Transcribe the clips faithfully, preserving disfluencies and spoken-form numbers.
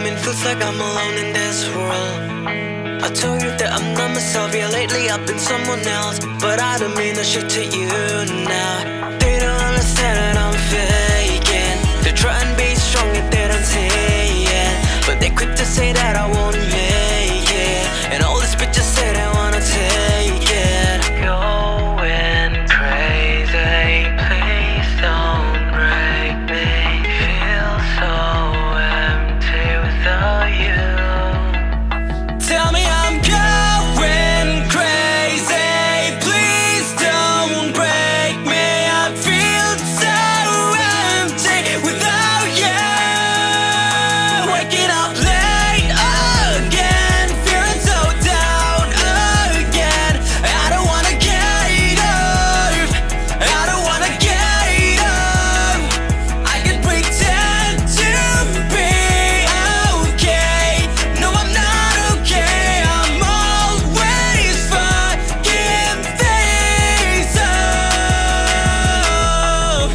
it feels like I'm alone in this world. I told you that I'm not myself, yeah, lately I've been someone else. But I don't mean the shit to you now. They don't understand that I'm faking. They try and be strong if they don't say it, but they quick to say that I won't make it. And all these bitches say they wanna take it. Going crazy, please don't break me. Feel so empty without you. Tell me I'm going crazy, please don't break me. I feel so empty without you. Waking up late again, feeling so down again. I don't wanna get up, I don't wanna get up. I can pretend to be okay. No, I'm not okay. I'm always fucking things up.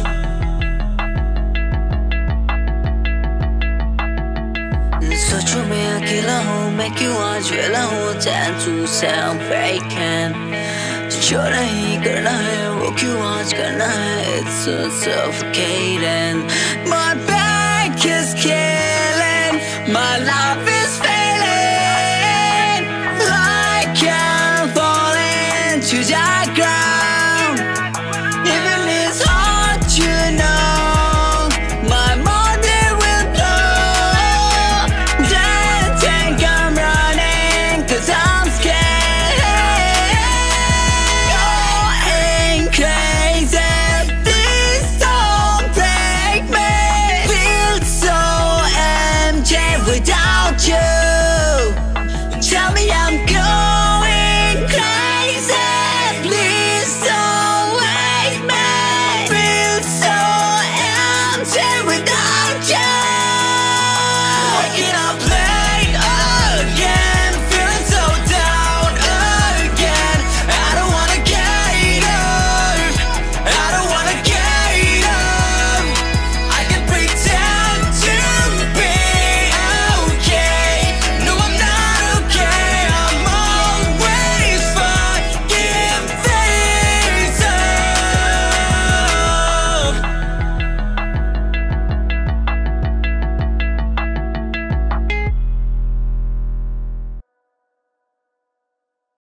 सोचो मैं अकेला हूँ, मैं क्यों आज वेला हूँ, चैन to sound vacant. जो नहीं करना है वो क्यों आज करना है, it's so suffocating. My back is killing, my life is failing. Like I'm falling to the ground. Even it's hard to know, my body will blow. Don't think I'm running, cause I'm scared. Going crazy, please don't break me. Feel so empty without you.